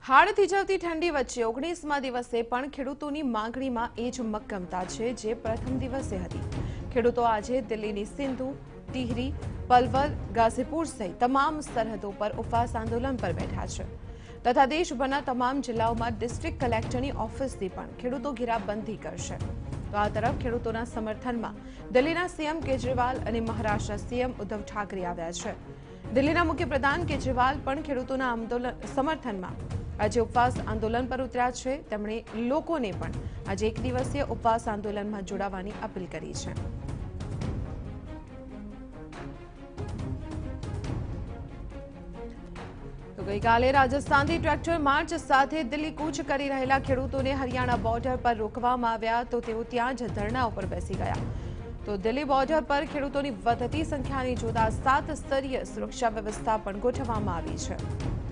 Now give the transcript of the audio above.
હાડ થીજવતી ઠંડી વચ્ચે 19મા દિવસે પણ ખેડૂતોની માંગણીમાં એ જ મક્કમતા છે જે પ્રથમ દિવસે હતી। ખેડૂતો આજે દિલ્હીની સિંધુ, ટિહરી, પલવલ, ગાઝીપુર સહિત તમામ સરહદો પર ઉપવાસ આંદોલન પર બેઠા છે તથા દેશભરના તમામ જિલ્લાઓમાં ડિસ્ટ્રિક્ટ કલેક્ટરની ઓફિસથી પણ ખેડૂતો ઘેરાબંધી કરશે। તો આ તરફ ખેડૂતોના સમર્થનમાં દિલ્હીના સીએમ કેજરીવાલ અને મહારાષ્ટ્રના સીએમ ઉદ્ધવ ઠાકરે આવ્યા છે। દિલ્હીના મુખ્યપ્રધાન કેજરીવાલ પણ ખેડૂતોના આંદોલન સમર્થનમાં આજે ઉપવાસ આંદોલન પર ઉતર્યા છે। તેમણે લોકોને પણ આજે એક દિવસીય ઉપવાસ આંદોલનમાં જોડાવાની અપીલ કરી છે। તો ગઈકાલે રાજસ્થાનથી ટ્રેક્ટર માર્ચ સાથે દિલ્હી કૂચ કરી રહેલા ખેડૂતોને હરિયાણા બોર્ડર પર રોકવામાં આવ્યા તો તેઓ ત્યાં જ ધરણા ઉપર બેસી ગયા। તો દિલ્હી બોર્ડર પર ખેડૂતોની વધતી સંખ્યાને જોતા 7 સ્તરીય સુરક્ષા વ્યવસ્થા પણ ગોઠવવામાં આવી છે।